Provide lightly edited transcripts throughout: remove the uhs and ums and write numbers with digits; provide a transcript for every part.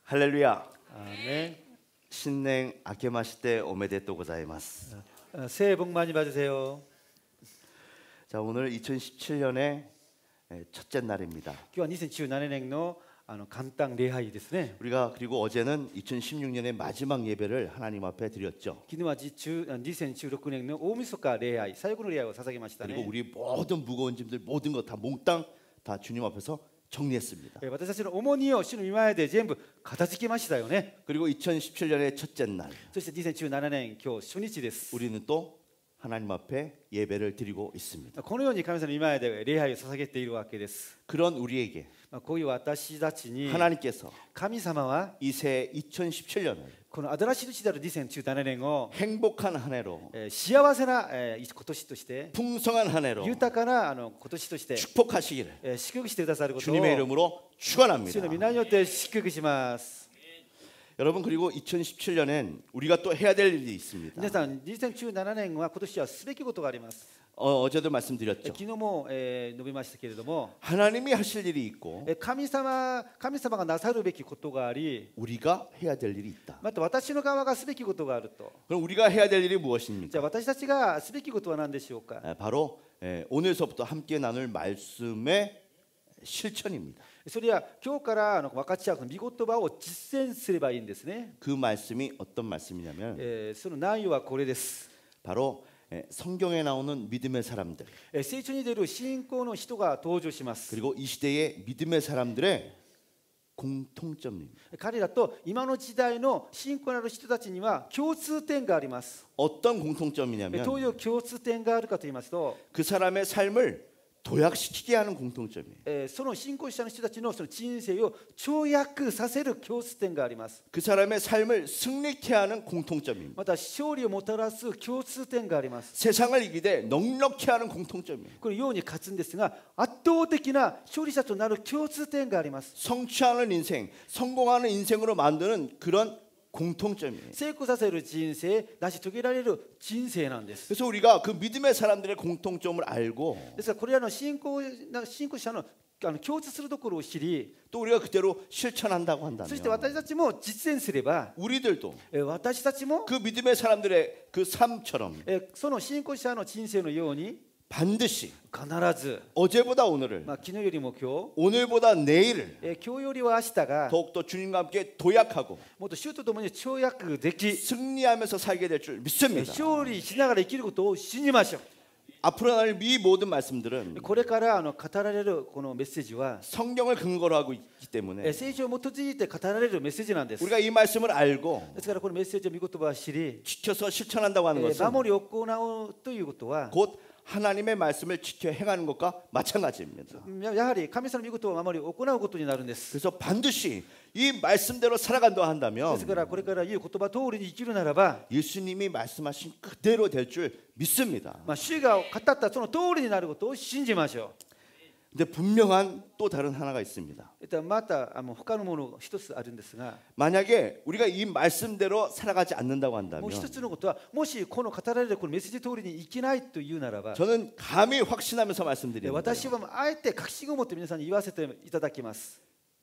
할렐루야. 아멘. 신냉 아케마시테 오메데토 고자이마스. 새해 복 많이 받으세요. 자, 오늘 2017년의 첫째 날입니다. 今日は2017年の元旦礼拝ですね。 우리가 그리고 어제는 2016년의 마지막 예배를 하나님 앞에 드렸죠. 昨日は2016年の大晦日礼拝、最後の礼拝を捧げました 그리고 ね。 우리 모든 무거운 짐들 모든 것 다 몽땅 다 주님 앞에서 정리했습니다. 私たちの重荷を主の御前で全部片付けましたよね。 그리고 2017년의 첫째 날 そして2017年今日初日です。 우리는 또 하나님 앞에 예배를 드리고 있습니다. このように神様の御前で礼拝を捧げているわけです。 그런 우리에게 こういう私たちに 하나님께서 神様は 이 새 2017년을 この新しい年である2017年を 행복한 한 해로 幸せな今年として 풍성한 한 해로 豊かな今年として 축복하시기를 祝福してくださることを 주님의 이름으로 축원합니다. 主の皆によって祝福します。 여러분, 그리고 2017년엔 우리가 또 해야 될 일이 있습니다. 皆さん、2017年は今年はすべきことがあります。 어제도 말씀드렸죠. 昨日も述べましたけれども、 하나님이 하실 일이 있고 神様がなさるべきことがあり、 우리가 해야 될 일이 있다. また私の側がすべきことがあると。 그럼 우리가 해야 될 일이 じゃ 무엇입니까? あ私たちがすべきことは何でしょうか。 바로 오늘서부터 함께 나눌 말씀의 실천입니다. それは今日から分かち合う御言葉を実践すればいいんですね。 그 말씀이 어떤 말씀이냐면 その内容はこれです。 바로 성경에 나오는 믿음의 사람들 聖書に出る信仰の人が登場します。 그리고 이 시대의 믿음의 사람들의 공통점입니다. 彼らと今の時代の信仰のある人たちには共通点があります。 어떤 공통점이냐면 どういう共通点があるかと言いますと、 그 사람의 삶을 도약시키게 하는 공통점이에요. その信仰者の人たちのその人生を跳躍させる共通点があります。 그 사람의 삶을 승리케 하는 공통점입니다. また勝利をもたらす共通点があります。 세상을 이기되 넉넉히 하는 공통점이에요. このように勝つんですが、圧倒的な勝利者となる共通点があります。 성취하는 인생, 성공하는 인생으로 만드는 그런 공통점이에요. 成功させる人生、成し遂げられる人生なんです。 그래서 우리가 그 믿음의 사람들의 공통점을 알고 ですからこれらの信仰者の共通するところを知り、 또 우리가 그대로 실천한다고 そして 한다면 私たちも実践すれば、 우리들도 私たちも 그 믿음의 사람들의 그 삶처럼 その信仰者の人生のように 반드시 必ず、 어제보다 오늘을 昨日よりも今 오늘보다 내일을 日、今日よりは明日が 더욱더 주님과 함께 도약하고 もっと主と共に跳躍でき、 승리하면서 살게 될 줄 믿습니다. 勝利しながら生きることを信じましょう。 앞으로 나눌 이 모든 말씀들은 これから語られるこのメッセージは 성경을 근거로 하고 있기 때문에 聖書を基づいて語られるメッセージなんです。 우리가 이 말씀을 알고 ですからこのメッセージを御言葉を知り、 지켜서 실천한다고 하는 것은 守り行うということは、 곧 하나님의 말씀을 지켜 행하는 것과 마찬가지입니다. やはり神様の御言葉を守り行うことになるんです。 그래서 반드시 이 말씀대로 살아간다 한다면 ですからこれから言う言葉通りに生きるならば、 예수님이 말씀하신 그대로 될 줄 믿습니다. 主が語ったその通りになることを信じましょう。 근데 분명한 또 다른 하나가 있습니다. また他のものが一つあるんですが、 만약에 우리가 이 말씀대로 살아가지 않는다고 もう 한다면 一つのことは、もしこの語られるこのメッセージ通りに生きないというならば、 저는 감히 확신하면서 말씀드립니다. 私はあえて確信を持って皆さんに言わせていただきます。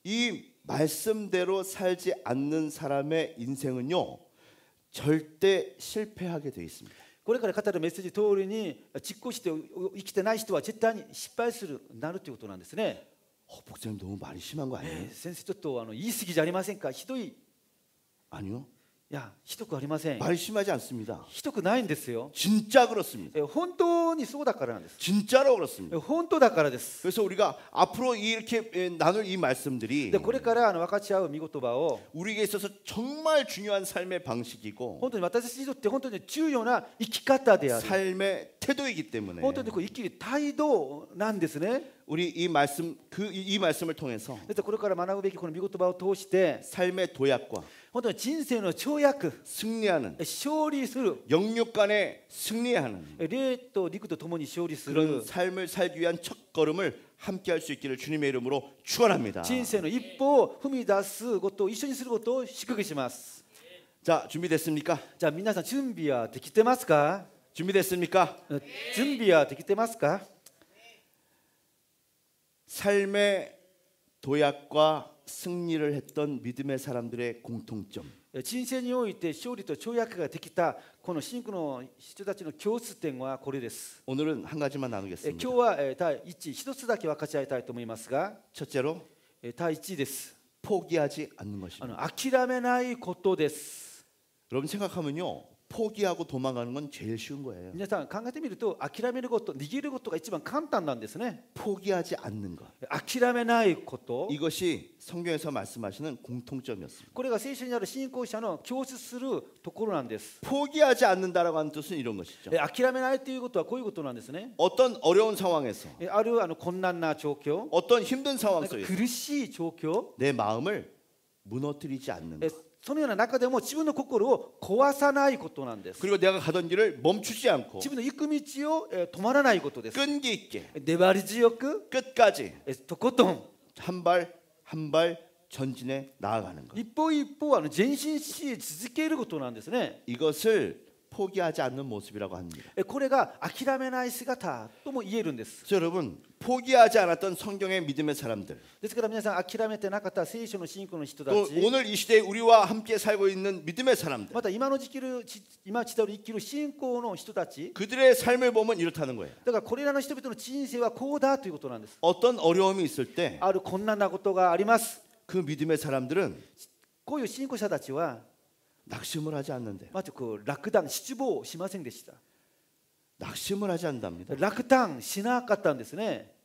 이 말씀대로 살지 않는 사람의 인생은요 절대 실패하게 돼 있습니다. これから語るメッセージ通りに実行して生きてない人は絶対に失敗なるということなんですね。 목사님 너무 말이 심한 거 아니에요? 先生ちょっと言い過ぎじゃありませんか。ひどい。 아니요. いや、ひどくありません。 말이 심하지 않습니다. ひどくないんですよ。 진짜 그렇습니다. 本当にそうだからなんです。 진짜로 그렇습니다. 本当だからです。 그래서 우리가 앞으로 이렇게 나눌 이 말씀들이 でこれから分かち合う御言葉を 우리에게 있어서 정말 중요한 삶의 방식이고 本当に私たちにとって本当に重要な生き方である。 삶의 태도이기 때문에 本当に生きる態度なんですね。 우리 이 말씀을 통해서 でこれから学ぶべきこの御言葉を通して 삶의 도약과 本当に人生の跳躍、 승리하는 勝利する、 영육 간에 승리하는 霊と陸とともに勝利す 그런 る 삶을 살기 위한 첫걸음을 함께 할 수 있기를 주님의 이름으로 축원합니다. 人生の一歩を踏み出すことを一緒にすることを祝福します。 자, 준비됐습니까? じゃあ皆さん準備はできてますか？ 준비됐습니까? 準備はできてますか？ 삶의 도약과 승리를 했던 믿음의 사람들의 공통점. 人生において勝利と跳躍ができたこの信仰の人たちの共通点はこれです。 오늘은 한 가지만 今 나누겠습니다. 日は第一一つだけ分かち合いたいと思いますが、 첫째로 第一です。 포기하지 않는 것입니다. 諦めないことです。 여러분 생각하면요, 포기하고 도망가는 건 제일 쉬운 거예요. 皆さん考えてみると、諦めること、逃げることが一番簡単なんですね。 포기하지 않는 것. 諦めないこと、 이것이 성경에서 말씀하시는 공통점이었습니다. これが聖書にある信仰者の共通するところなんです。 포기하지 않는다라고 하는 뜻은 이런 것이죠. 諦めないということはこういうことなんですね。 어떤 어려운 상황에서, ある困難な状況、 어떤 힘든 상황 なんか 속에서 苦しい状況、 내 마음을 무너뜨리지 않는 것. そのような中でも自分の心を壊さないことなんです。 그리고 내가 가던 길을 멈추지 않고 自分の行く道を止まらないことです。 끈기 있게 粘り強く、 끝까지 とことん 한 발 한 발 전진해 나아가는 것. 一歩一歩前進し続けることなんですね。 이것을 포기하지 않는 모습이라고 합니다. これが諦めない姿とも言えるんです。 그래서 여러분 포기하지 않았던 성경의 믿음의 사람들, ですから皆さん諦めてなかった聖書の信仰の人た 또 ち、 오늘 이 시대에 우리와 함께 살고 있는 믿음의 사람들, また今時代を生きる信仰の人たち、 그들의 삶을 보면 이렇다는 거예요. だからこれらの人々の人生はこうだということなんです。 어떤 어려움이 있을 때 그 ある困難なことがあります。 믿음의 사람들은 こういう信仰者たちは 낙심을 하지 않는데. まず落胆、失望しませんでした。 낙심을 하지 않답니다. 落胆しなかったんですね。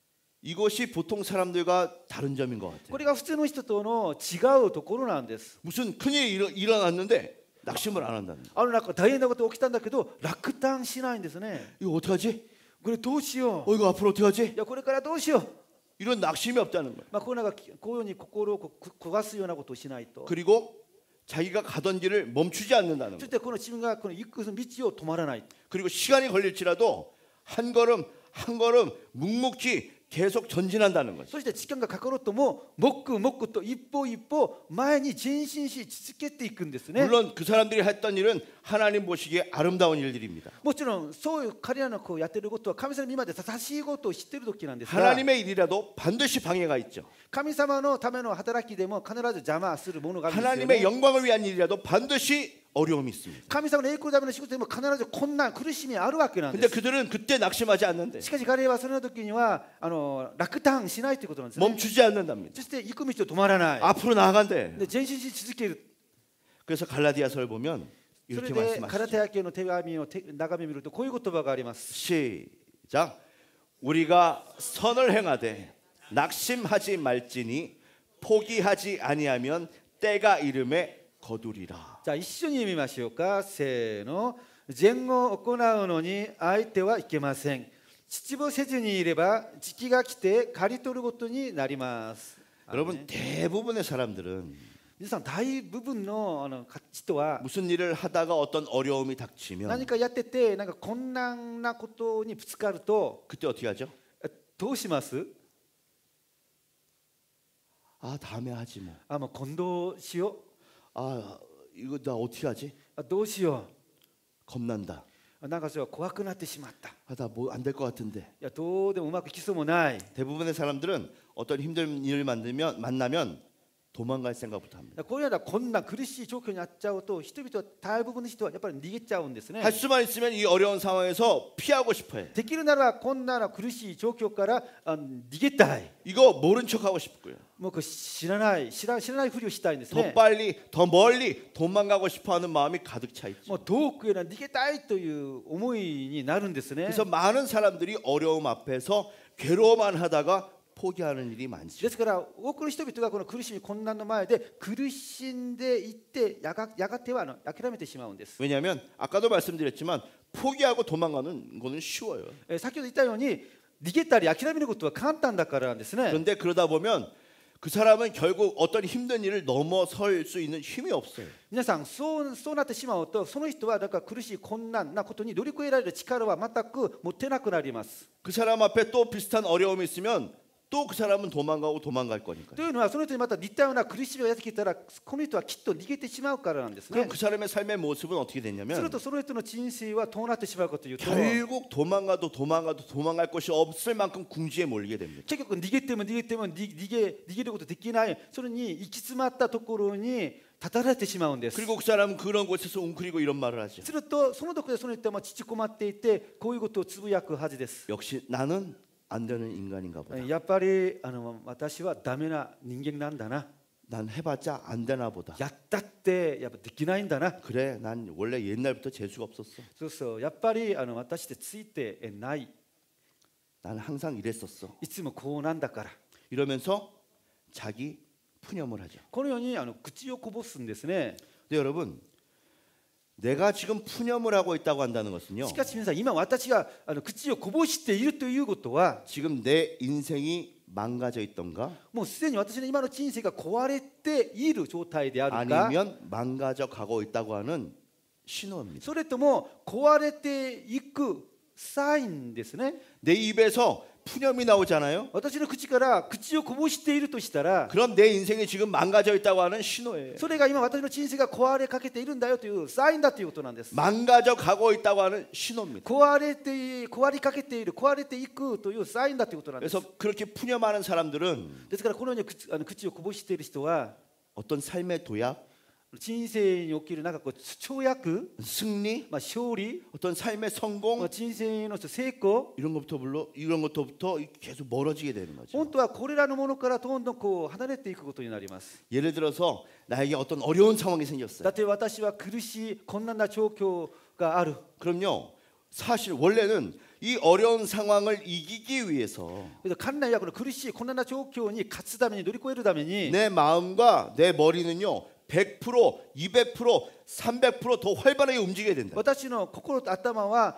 이것이 보통 사람들과 다른 점인 것 こ 같아요. れが普通の人との違うところなんです。 무슨 큰일이 일어났는데 낙심을 안 한답니다. なんか大変なこと起きたんだけど落胆しないんですね。 이거 어떡하지? これどうしよう。 이거 앞으로 어떡하지? いやこれからどうしよう。 이런 낙심이 없다는 거예요. こういうように心を焦がすようなことをしないと。 그리고 자기가 가던 길을 멈추지 않는다는 そ 거예요. してこの自分が行く道を止まらない。 그리고 시간이 걸릴지라도 한 걸음 한 걸음 묵묵히 계속 전진한다는 거죠. そして時間がかかるとも黙々と一歩一歩前に前進し続けていくんですね。 물론 그 사람들이 했던 일은 하나님 보시기에 아름다운 일들입니다. もちろんそういう彼らのやってることは神様の今まで正しいことを知っている時なんですが、 하나님의 일이라도 반드시 방해가 있죠. 神様のための働きでも必ず邪魔するものがあるんですよ 하나님의 ね。 영광을 위한 일이라도 반드시 어려움이 있습니다. 神様の栄光のための仕事でも必ず困難苦しみあるわけなんで 근데 す。 그들은 그때 낙심하지 않는데 しかし彼らはその時には落胆しないということなんですね。 멈추지 않는답니다. そして行く道を止まらない。 앞으로 나아간대. で前進し続ける。 그래서 갈라디아서를 보면 それ 이렇게 でカラ 말씀하시죠. テヤ家の手紙を眺め見るとこういう言葉があります。 시작. 우리가 선을 행하되 낙심하지 말지니 포기하지 아니하면 때가 이름에 거두리라. じゃあ一緒に読みましょうか。せーの。善を行うのに相手はいけません。秩父せずにいれば時期が来て刈り取ることになります。 여러분 대부분의 사람들은 皆さん大部分の人は 무슨 일을 하다가 어떤 어려움이 닥치면 何かやっててなんか困難なことにぶつかると 그때 어떻게 하죠? どうします？ 아 다음에 하지 뭐. もう今度しよ 아 이거 나 어떻게 하지? う。どうしよ 겁난다. う。なんかそれは怖くなってしまった。い 아 나 뭐 안 될 것 같은데. やどうでもうまくいきそうもない。 대부분의 사람들은 어떤 힘든 일을 만나면 도망갈 생각부터 합니다. こういうような困難苦しい状況になっちゃうと人々は大部分の人はやっぱり逃げちゃうんですね。 할 수만 있으면 이 어려운 상황에서 피하고 싶어해. できるならこんな苦しい状況から逃げたい。 이거 모른 척하고 싶고요. もう知らないふりをしたいんです 더 ね。 빨리 더 멀리 도망가고 싶어하는 마음이 가득 차 있죠. もう遠くへ逃げたいという思いになるんですね。 그래서 많은 사람들이 어려움 앞에서 괴로워만 하다가 포기하는 일이 많죠. ですから多くの人々がこの苦しみ困難の前で苦しんでいってやがては諦めてしまうんです。 왜냐하면 아까도 말씀드렸지만 포기하고 도망가는 거는 쉬워요. 先ほど言ったように逃げたり諦めることは簡単だからなんですね。 그런데 그러다 보면 그 사람은 결국 어떤 힘든 일을 넘어설 수 있는 힘이 없어요. 皆さんそうなってしまうとその人はだから苦しい困難なことに乗り越えられる力は全く持ってなくなります。 그 사람 앞에 또 비슷한 어려움이 있으면 또 그 사람은 도망가고 도망갈 と 거니까요. いうのはその人にまた似たような苦しみがやってきたらこの人はきっと逃げてしまうからなんです 그럼 ね。 그 사람의 삶의 모습은 어떻게 する 됐냐면 とその人の人生はどうなってしまうかというと 결국 도망가도 도망가도 도망갈 곳이 없을 만큼 궁지에 몰리게 됩니다. 結局逃げても逃げても逃げることできないそれに行き詰まったところに立たれてしまうんです。 그리고 그 사람은 그런 곳에서 웅크리고 이런 말을 하죠. するとそのところでその人は父困っていてこういうことをつぶやくはずです。 역시 나는 안 되는 인간인가 보다. やっぱり私はダメな人間なんだな。 난 해봤자 안 되나 보다. やったってやっぱできないんだな。 그래, 난 원래 옛날부터 재수가 없었어. そうそうやっぱり私ってついてない。 나는 항상 이랬었어. いつもこうなんだから。 이러면서 자기 푸념을 하죠. このように口をこぼすんですね。 근데 여러분, 내가 지금 푸념을 하고 있다고 한다는 것은요. しかし皆さん今私が口をこぼしているということは 지금 내 인생이 망가져 있던가 もうすでに私の今の人生が壊れている状態であるか 아니면 망가져 가고 있다고 하는 신호입니다. それとも壊れていくサインですね。 내 입에서 푸념이 나오잖아요. 私の口から口をこぼしているとしたら 그럼 내 인생이 지금 망가져 있다고 하는 신호예요. それが今私の人生が壊れかけているんだよというサインだということなんです。 망가져 가고 있다고 하는 신호입니다. 壊れかけている壊れていくというサインだということなんです。 그래서 그렇게 푸념하는 사람들은 ですからこのように口をこぼしている人は 어떤 삶의 도약, 人生に起きるなんかこう跳躍、 승리, 勝利、 어떤 삶의 성공 人生の成功 이런 것부터 계속 멀어지게 되는 거죠. 本当はこれらのものからどんどんこう離れていくことになります。 예를 들어서 나에게 어떤 어려운 상황이 だ 생겼어요. って私は苦しい困難な状況がある。 그럼요. 사실 원래는 이 어려운 상황을 이기기 위해서 関連やこの苦しい困難な状況に勝つために乗り越えるために 내 마음과 내 머리는요 100%, 200%, 300%더 활발하게 움직여야 된다. 私の心と頭は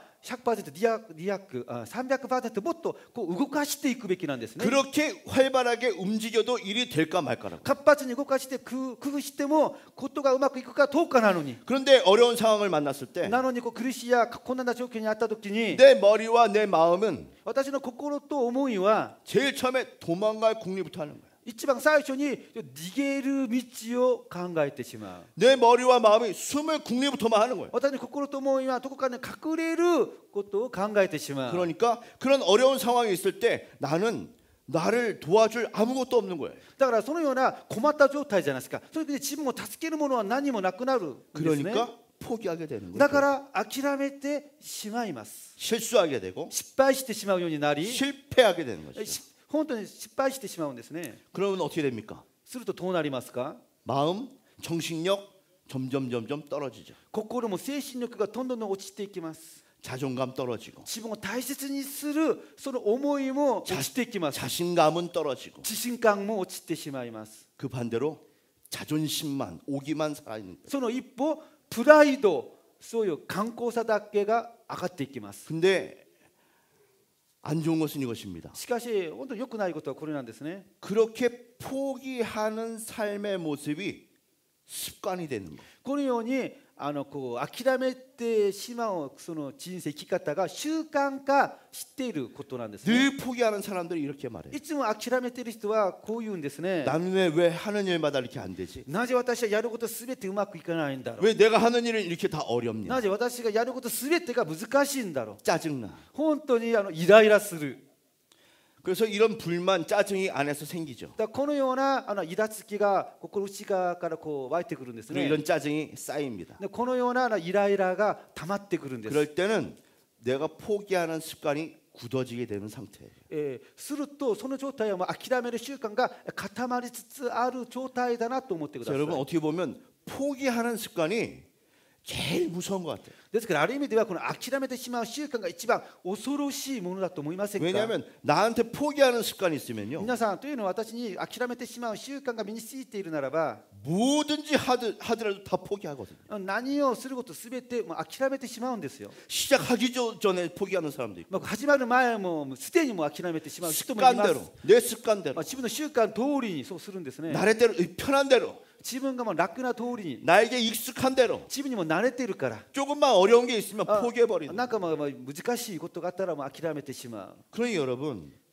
100%、300% もっとこう動かしていくべきなんですね。 그렇게 활발하게 움직여도 일이 될까 말까라고. 活発に動かして工夫してもことがうまくいくかどうかなのに 그런데 어려운 상황을 만났을 때 なのにこう苦しいや困難な状況にあった時に 내 머리와 내 마음은 私の心と思いは 제일 처음에 도망갈 궁리부터 하는 거예요. 一番最初に逃げる道を考えてしまう。 내 머리와 마음이 숨을 궁리부터만 하는 거예요. 私の心と思いはどこかに隠れることを考えてしまう。 그러니까 그런 어려운 상황이 있을 때 나는 나를 도와줄 아무것도 없는 거예요. だからそのような困った状態じゃないですか。それで自分を助けるものは何もなくなるんですね。 그러니까 포기하게 되는 だ 거예요. から諦めてしまいます。 실수하게 되고 失敗してしまうようになり、 실패하게 되는 거죠. 本当に失敗してしまうんですね。 그러면 어떻게 됩니까? するとどうなりますか？ 마음, 정신력 점점 떨어지죠. 心も精神力がどんどん落ちていきます。 자존감 떨어지고 自分を大切にするその思いも落ちていきます。 자신감은 떨어지고 自信感も落ちてしまいます。 그 반대로 자존심만 오기만 살아있는 거예요. その一歩プライド、そういう頑固さだけが上がっていきます。 근데 안 좋은 것은 이것입니다. しかし本当に良くないことはこれなんですね。 그렇게 포기하는 삶의 모습이 습관이 되는 거예요. このようにこう諦めてしまうその人生生き方が習慣化していることなんですね。 늘 포기하는 사람들이 이렇게 말해요. いつも諦めている人はこう言うんですね。 나는 왜 하는 일마다 이렇게 안 되지? なぜ私はやることすべてうまくいかないんだろう。 왜 내가 하는 일은 이렇게 다 어렵냐? なぜ私がやることすべてが難しいんだろう。 짜증나. 本当にイライラする。 그래서 이런 불만, 짜증이 안에서 생기죠. だからこのようなイラつきが心内側からこう湧いてくるんです 그리고 ね。 이런 짜증이 쌓입니다. でこのようなイライラが溜まってくるんです。 그럴 때는 내가 포기하는 습관이 굳어지게 되는 상태예요. するとその状態はもう諦める習慣が固まりつつある状態だなと思ってくだ 그래서 さい。 여러분 어떻게 보면 포기하는 습관이 제일 무서운 것 같아요. ですからある意味ではこの諦めてしまう習慣が一番恐ろしいものだと思いませんか？ 왜냐하면 나한테 포기하는 습관이 있으면요 皆さんというのは私に諦めてしまう習慣が身についているならば 뭐든지 하더라도 다 포기하거든요. 何をすることすべてもう諦めてしまうんですよ。 시작하기 전에 포기하는 사람도 있고 始まる前もすでにもう諦めてしまう人もいます。 습관대로 내 습관대로 自分の習慣通りにそうするんですね。 나래대로 편한 대로 自分がもう楽な通りに 나에게 익숙한 대로 自分にも慣れているから 조금만 어려운 게 있으면 포기해버리는 なんか難しいことがあったらもう諦めてしまう。 그러니 여러분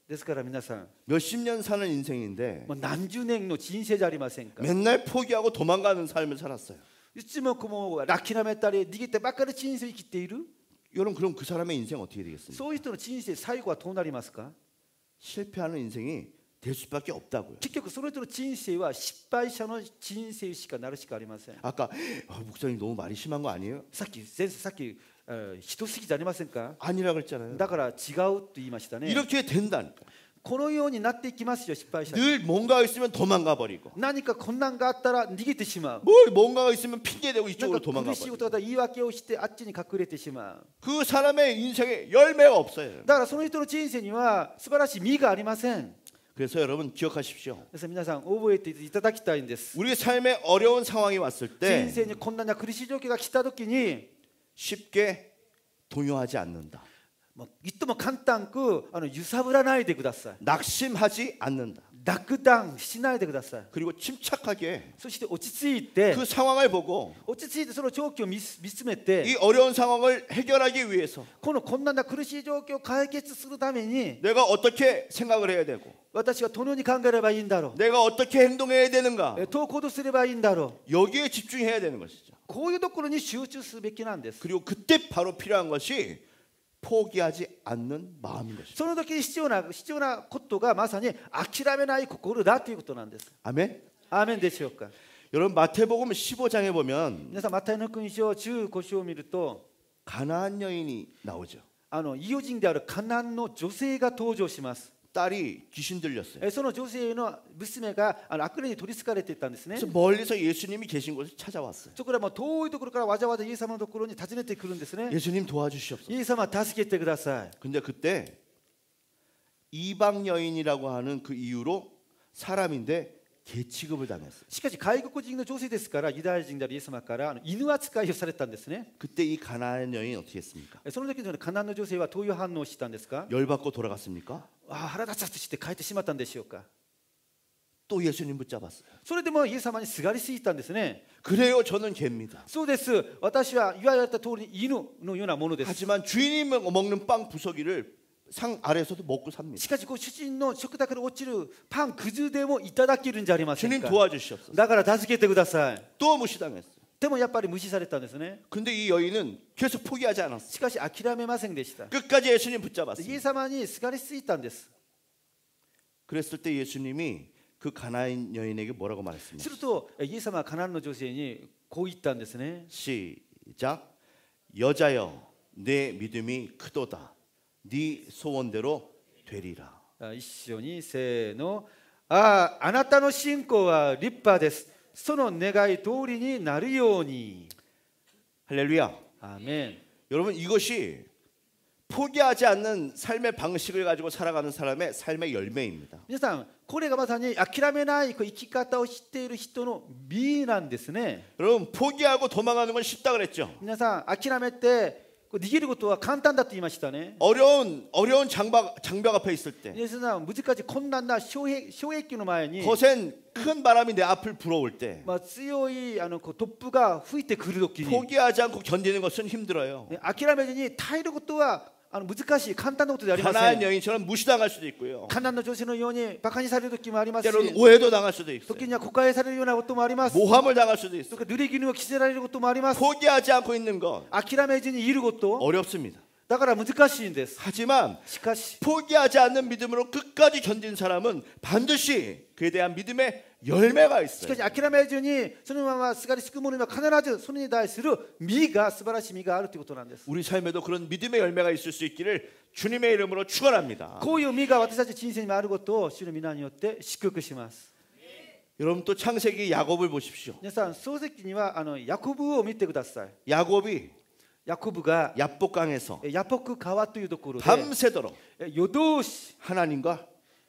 ですから皆さん、 몇십 년 사는 인생인데 もう何十年の人生じゃありませんか。 맨날 포기하고 도망가는 삶을 살았어요. いつもこう諦めたり逃げてばっかり人生生きている。 여러분 그럼 그 사람의 인생 어떻게 되겠습니까? そういう人の人生最後はどうなりますか。 실패하는 인생이 될 수밖에 없다고요. 結局その人の人生は失敗者の人生しかなるしかありません。 아까 목사님 너무 말이 심한 거 아니에요? さっき先生人すぎじゃありませんか。 아니라 그랬잖아요. だから違うと言いましたね。 이렇게 된다니까. このようになっていきますよ、失敗者。 늘 뭔가가 있으면 도망가 버리고 何か困難があったら逃げてしまう。 뭔가가 있으면 핑계 대고 なん 이쪽으로 か 도망가 苦しいこ 버리고 とだったら言い訳をしてあっちに隠れてしまう。 그 사람의 인생에 열매가 없어요. だからその人の人生には素晴らしい実がありません。 그래서 여러분 기억하십시오. ですから皆さん覚えていただきたいんです。 우리 삶에 어려운 상황이 왔을 人 때 生に困難な苦しい状況が来たときに、 쉽게 동요하지 않는다. いっても簡単く揺さぶらないでください。 낙심하지 않는다. 落胆しないでください。 그리고 침착하게 そして落ち着いて、 그 상황을 보고 落ち着いてその状況を見つめて、 이 어려운 상황을 해결하기 위해서 この困難な苦しい状況を解決するために 내가 어떻게 생각을 해야 되고 私はどのように考えればいいんだろ 내가 어떻게 행동해야 되는가 う、どう行動すればいいんだろう、 여기에 집중해야 되는 것이죠. こういうところに集中すべきなんです。 그리고 그때 바로 필요한 것이 포기하지 않는 마음인 것입니다. その時に必要なことがまさに諦めない心だということなんです。 아멘. アーメンでしょうか。 여러분 마태복음 15장에 보면 皆さんマタイの福音書15章を見ると、 가나안 여인이 나오죠. 異邦人であるカナンの女性が登場します。 딸이 귀신 들렸어요. その女性の娘が悪霊に取りつかれていたんですね。 그래서 멀리서 예수님이 계신 곳을 찾아왔어요. そこからもう遠いところからわざわざイエス様のところに訪ねてくるんですね。 예수님 도와주시옵소서. イエス様助けてください。 근데 그때 이방 여인이라고 하는 그 이유로 사람인데 개 취급을 당했어요. しかし外国人の女性ですからユダヤ人であるイエス様から犬扱いをされたんですね。 그때 이 가나안 여인이 어떻게 했습니까? その時のカナンの女性はどういう反応をしたんですか。 열받고 돌아갔습니까? 腹立つとして帰ってしまったんでしょうか。 또 예수님 붙잡았어요. それでもイエス様にすがりついたんですね。 그래요, 저는 개입니다. そうです。私は言われた通り犬のようなものです。 하지만 주인이 먹는 빵 부서기를 상 아래에서도 먹고 삽니다. しかし主人の食卓から落ちるパンくずでもいただけるんじゃありません 주님 か。 도와주시옵소서. だから助けてください。 또 무시당했어요. でもやっぱり無視されたんですね。 근데 이 여인은 계속 포기하지 않았어요. しかし諦めませんでした。 끝까지 예수님 イエ 붙잡았어요. ス様にすがりついたんです。 그랬을 때 예수님이 그 가나안 여인에게 뭐라고 す 말했습니까? るとイエス様はカナンの女性にこう言ったんですね。 시작. 여자여, 내 믿음이 크도다. 네 소원대로 되리라. 一緒にせーの。あなたの信仰は立派です。その願い通りになるように。 할렐루야. アーメン。 여러분 이것이 포기하지 않는 삶의 방식을 가지고 살아가는 사람의 삶의 열매입니다. 皆さん、これがまさに諦めない生き方を知っている人の実なんですね。 여러분 포기하고 도망가는 건 쉽다 그랬죠. 皆さん、諦めて逃げることは簡単だと言いましたね。 어려운 장벽 앞에 있을 때 皆さん、難しい困難な障壁の前に、 거센 큰 바람이 내 앞을 불어올 때 強い突風が吹いてくるときに、 포기하지 않고 견디는 것은 힘들어요. 諦めずに耐えることは難しい簡単なことではありませ 가나안 ん。 여인처럼 무시당할 수도 있고요. カナンの女性のようにバカにされる時もありますし、 때로는 오해도 당할 수도 있어요. 時には誤解されるようなこともあります。 모함을 당할 수도 있어요. 濡れ衣を着せられることもあります。 포기하지 않고 있는 것 諦めずにいること、 어렵습니다. だから難しいんです。 하지만 しかし 포기하지 않는 믿음으로 끝까지 견딘 사람은 반드시 그에 대한 믿음의 열매가 しか 있어요. し諦めずにそのまますがりつく者には必ずそれに対する実が素晴らしい実があるということなんです。 우리 삶에도 그런 믿음의 열매가 있을 수 있기를 주님의 이름으로 축원합니다. こういう実が私たち人生にもあることを主の皆によって祝福します。 여러분 또 창세기 야곱을 보십시오. 皆さん、創世記にはヤコブを見てください。 야곱이 ヤコブが 야복강에서 ヤポク川というところで 밤새도록 夜通し 하나님과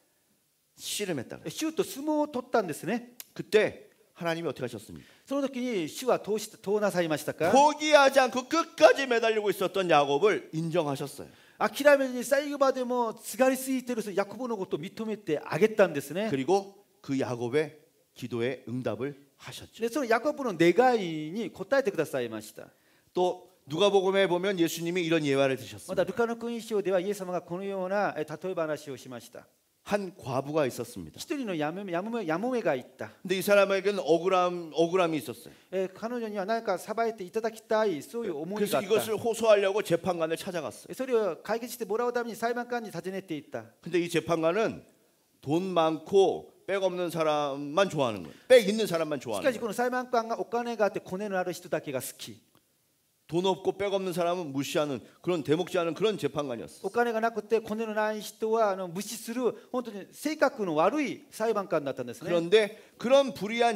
씨름했다. 主と相撲を取ったんですね。 그때 하나님이 어떻게 하셨습니까? その時に主はどうなさいましたか。 포기하지 않고 끝까지 매달리고 있었던 야곱을 인정하셨어요. 諦めずに最後までもすがりついているヤコブのことを認めてあげたんですね。 그리고 그 야곱의 기도에 응답을 하셨죠. でそのヤコブの願いに応えてくださいました。 또 누가복음에 보면 예수님이 이런 예화를 ま 드셨습니다. たルカの福音書ではイエス様がこのような例え話をしました。 한 과부가 있었습니다. 一人のやもめがいた。 근데 이 사람에게는 억울함이 있었어요. 彼女には何か裁いていただきたいそういう思い 그래서 があった。 이것을 호소하려고 재판관을 찾아갔어요. それを解決してもらうために裁判官に尋ねていった。 근데 이 재판관은 돈 많고 백 없는 사람만 좋아하는 거예요. 백 있는 사람만 し 좋아하는 かし 거예요. この裁判官がお金があってコネのある人だけが好き。 돈 없고 백 없는 사람은 무시하는 그런 대목지 않은 그런 재판관이었어요. お金がなくてコネのない人は無視する本当に性格の悪い裁判官だったんですね。 그런데 그런 불의한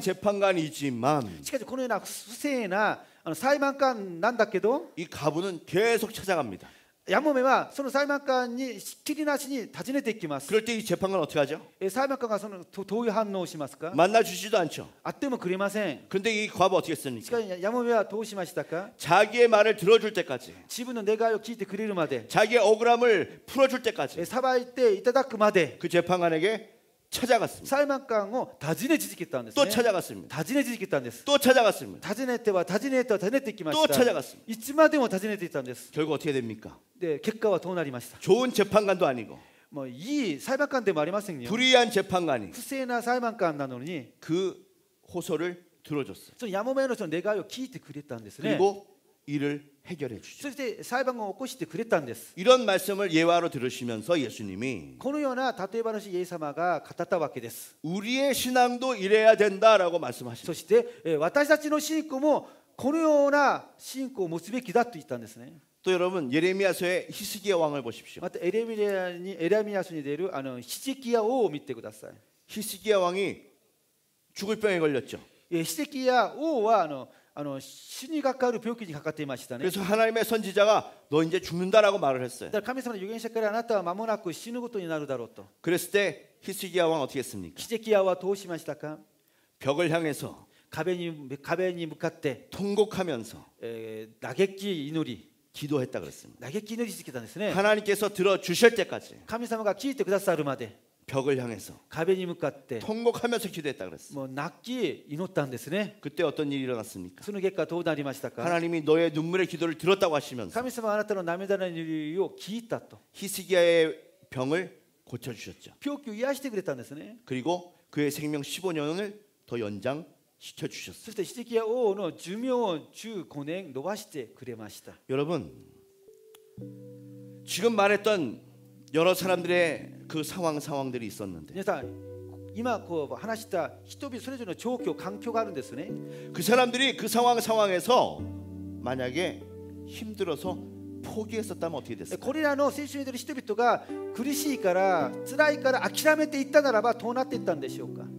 재판관이지만 しかしこのような不正な裁判官なんだけど、 이 가부는 계속 찾아갑니다. やもめはその裁判官にひっきりなしに尋ねていきます。 그럴 때 이 재판관은 어떻게 하죠? 裁判官がどういう反応をしますか？ 만나 주지도 않죠. あってもくれません。 근데 이 과부 어떻게 し 했습니까? かしやもめはどうしましたか？ 자기의 말을 들어줄 때까지, 自分の願いを聞いてくれるまで、 자기의 억울함을 풀어줄 때까지 裁いていただくまで 그 재판관에게 찾아갔습니다. 裁判官を訪ね続けたんです 또 ね。 찾아갔습니다. 訪ね続けたんです。 또 찾아갔습니다. 訪ねては訪ねては訪ねていきまし 또 た。 찾아갔습니다. いつまでも訪ねていたんです。 결국 어떻게 됩니까? で結果はどうなりました？ 좋은 재판관도 아니고 もういい裁判官でもありませんよ。 불의한 재판관이 不正な裁判官なのに、 그 호소를 들어줬어요. そのやもめの人の願いを聞いてくれたんですね。 그리고 일을 해결해 주죠. そして裁判を起こしてくれたんです。 이런 말씀을 예화로 들으시면서 예수님이 このような例え話イエス様が語ったわけです。 우리의 신앙도 이래야 된다라고 말씀하십니다. そして私たちの信仰もこのような信仰を持つべきだと言ったんですね。 또 여러분 예레미야서의 히스기야 왕을 보십시오. またエレミヤ書に出るヒゼキヤ王を見てください。 히스기야 왕이 죽을 병에 걸렸죠. ヒゼキヤ王は死にかかる病気にかかっていましたね。 그래서 하나님의 선지자가 너 이제 죽는다라고 말을 했어요. だから神様の預言者からあなたは間もなく死ぬことになるだろうと。 그랬을 때 히스기야 왕 어떻게 했습니까? ヒゼキヤはどうしましたか？ 벽을 향해서 壁に向かって、 통곡하면서 嘆き祈り 기도했다 그랬습니다. 嘆き祈り続けたんですね。 하나님께서 들어 주실 때까지 神様が聞いてくださるまで 벽을 향해서 壁に向かって 통곡하면서 기도했다 그랬습니다. もう泣き祈ったんですね。 그때 어떤 일이 일어났습니까? その結果どうなりましたか？ 하나님이 너의 눈물의 기도를 들었다고 하시면서 神様はあなたの涙の祈りを聞いたと。 히스기야의 병을 고쳐 주셨죠. 病気を癒してくれたんですね。 그리고 그의 생명 15년을 더 연장시켜 そ 주셨어요. してヒゼキヤ王の寿命を15年延ばしてくれました。 여러분 지금 말했던 여러 사람들의 그 상황들이 있었는데 皆さん、今こう話した人々それぞれの状況環境があるんですね。 그 사람들이 그 상황에서 만약에 힘들어서 포기했었다면 어떻게 こ 됐을까요? れらの聖書に出る人々が苦しいから辛いから諦めていったならばどうなっていったんでしょうか？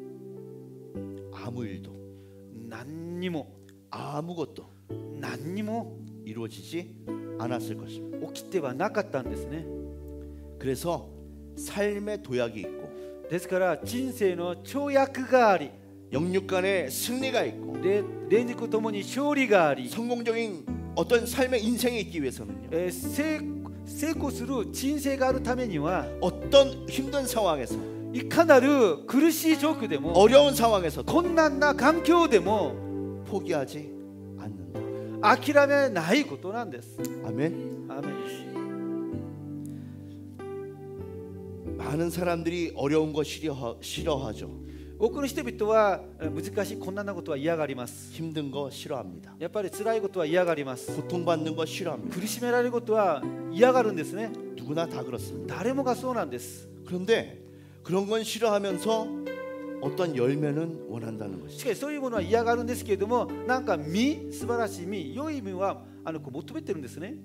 아무 일도 何にも 아무것도 何にも 이루어지지 않았을 것입니다. 起きてはなかったんですね。 그래서 삶의 도약이 있고 ですから人生の跳躍があり、 영육간의 승리가 있고 連軸ともに勝利があり、 성공적인 어떤 삶의 인생이 있기 위해서는요. 成功する人生があるためには 어떤 힘든 상황에서 いかなる苦しい状況でも 어려운 상황에서도 困難な環境でも 포기하지 않는다. 諦めないことなんです。 아멘. アーメンです。 많은 사람들이 어려운 거 싫어하죠. 多くの人々は難しい困難なことは嫌がります。 힘든 거 싫어합니다. やっぱり辛いことは嫌がります。 고통받는 거 싫어합니다. 苦しめられることは嫌がるんですね。 누구나 다 그렇습니다. 誰もがそうなんです。 그런데 그런 건 싫어하면서 어떤 열매는 원한다는 し 것이죠. かしそういうものは嫌がるんですけれども、なんか素晴らしい実、良い実は求めてるんですね。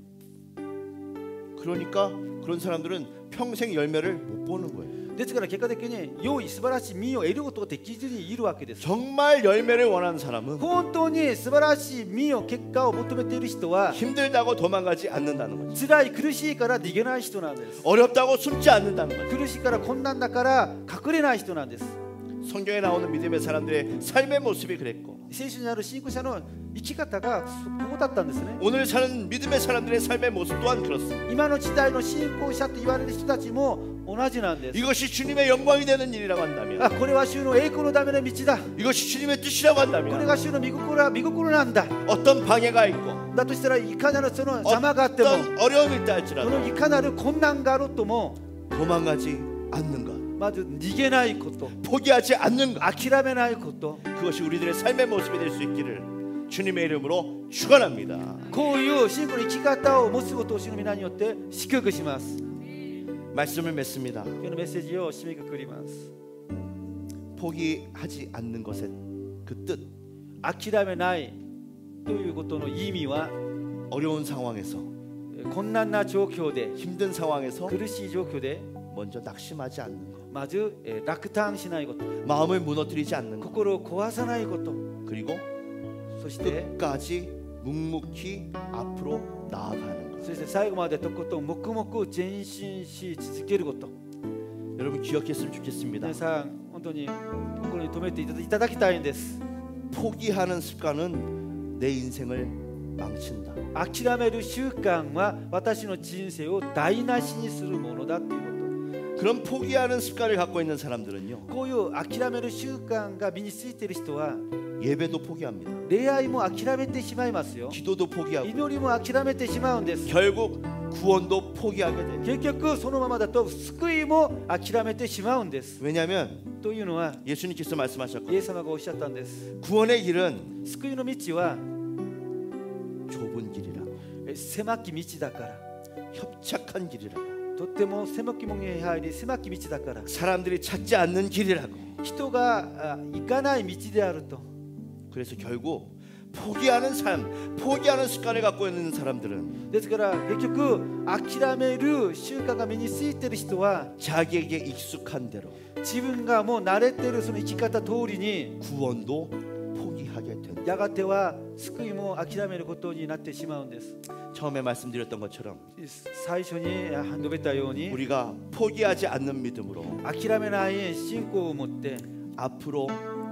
그러니까 그런 사람들은 평생 열매를 못 보는 거예요. ですから結果的に良い素晴らしい実を得ることができずにいるわけです。 정말 열매를 원하는 사람은 本当に素晴らしい実を結果を求めている人は 힘들다고 도망가지 않는다는 거죠. 辛い苦しいから逃げない人なんです。 어렵다고 숨지 않는다는 거죠. 苦しいから困難だから隠れない人なんです。 성경에 나오는 믿음의 사람들의 삶의 모습이 그랬고 聖書にある信仰者の生き方がこうだったんですね。 오늘 사는 믿음의 사람들의 삶의 모습 또한 그렇습니다. 今の時代の信仰者と言われる人たちも同じなんです。 이것이 주님의 영광이 되는 일이라고 한다면, あ、これは主の栄光のための道だ。 이것이 주님의 뜻이라고 これ 한다면 が主の御心なんだ。 어떤 방해가 있고 だとしたらいかなるその邪魔があっても、 어떤 어려움이 있다 そ 할지라도 のいかなる困難があろうとも、 도망가지 않는 것, まず逃げないこと、 포기하지 않는 것, 諦めないこと、 그것이 우리들의 삶의 모습이 될 수 있기를 주님의 이름으로 축원합니다. こういう信仰の生き方を持つことを主の皆によって祝福します。 말씀을 맺습니다. 今日のメッセージを締めくくります。 포기하지 않는 것의 그 뜻, 諦めないということの意味は、 어려운 상황에서, 困難な状況で、 힘든 상황에서 苦しい状況で 먼저 낙심하지 않는 것, まず落胆しないこと、 마음을 무너뜨리지 않는 것, 心を壊さないこと、 그리고 そして 끝까지 묵묵히 앞으로 나아가는 것. そして最後までとことん黙々前進し続けること。 여러분 기억했으면 좋겠습니다. 皆さん本当に心に留めていただきたいんです。 포기하는 습관은 내 인생을 망친다. 諦める習慣は私の人生を台無しにするものだというこ 그런 포기하는 습관을 갖고 있는 사람들은요, と。こういう諦める習慣が身についている人は 예배도 포기합니다. 恋愛も諦めてしまいますよ。 기도도 포기하고 祈りも諦めてしまうんです。 결국 구원도 포기하게 돼. 結局そのままだと救いも諦めてしまうんです。 왜냐하면 というのは 예수님께서 말씀하셨고 イエス様がおっしゃったんです。 구원의 길은 救いの道は 좁은 길이라, 狭き道だから。 협착한 길이라, とっても狭き門に入り狭き道だから。 사람들이 찾지 않는 길이라고. 人が行かない道であると。 그래서 결국 포기하는 삶, 포기하는 습관을 갖고 있는 사람들은 ですから結局諦める習慣が身についている人は 자기에게 익숙한 대로 自分がもう慣れているその生き方通りに 구원도 포기하게 된다. やがては救いも諦めることになってしまうんです。 처음에 말씀드렸던 것처럼 最初に述べたように 우리가 포기하지 않는 믿음으로 諦めない信仰を持って 앞으로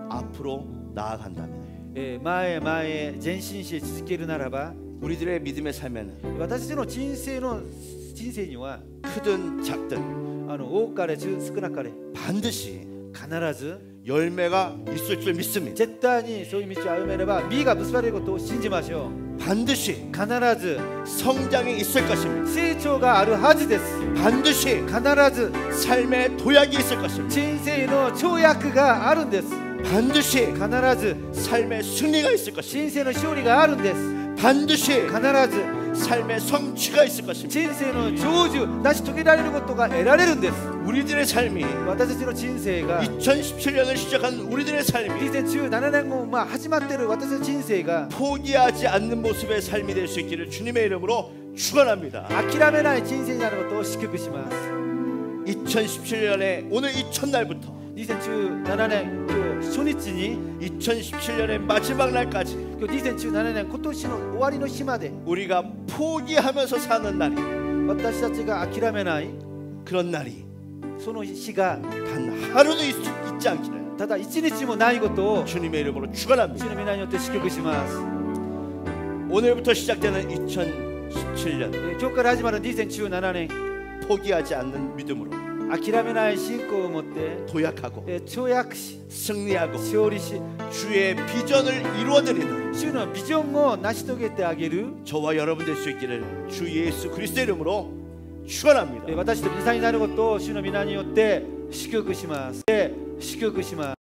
나아간다면 前へ前へ前進し続けるならば 우리들의 믿음의 삶에는 私たちの人生には 크든 작든 多かれ少なかれ 반드시 必ず 열매가 있을 줄 믿습니다. 絶対にそういう道を歩めれば実が結ばれることを信じましょう。 반드시 必ず 성장이 있을 것입니다. 成長があるはずです。 반드시 必ず 삶의 도약이 있을 것입니다. 人生の跳躍があるんです。 반드시 必ず 삶의 승리가 있을 것입니다. 人生の勝利があるんです。 반드시 必ず 삶의 성취가 있을 것입니다. 人生の成就成し遂げられることが得られるんです。 우리들의 삶이 私たちの人生が 2017년을 시작한 우리들의 삶이 2017年後始まっている私の人生が 포기하지 않는 모습의 삶이 될 수 있기를 주님의 이름으로 축원합니다. 諦めない人生になることを祝福します。 2017년에 오늘 이 첫날부터 2017年今日初日に 2017년의 마지막 날까지 今日2017年今年の終わりの日まで 우리가 포기하면서 사는 날이 私たちが諦めない 그런 날이 その日が 단 하루도 있지 않기를 ただ一日もないことを 주님의 이름으로 主 축원합니다. の皆によって祝福します。 오늘부터 시작되는 2017년 今日から始まる2017年 포기하지 않는 믿음으로 諦めない信仰を持って 도약하고 跳躍し 승리하고 勝利し 주의 비전을 이루어드리는 主のビジョンを成し遂げてあげる 저와 여러분 될 수 있기를 주 예수 그리스도의 이름으로 축원합니다. 私と皆さんになることを主の皆によって祝福します。祝福します。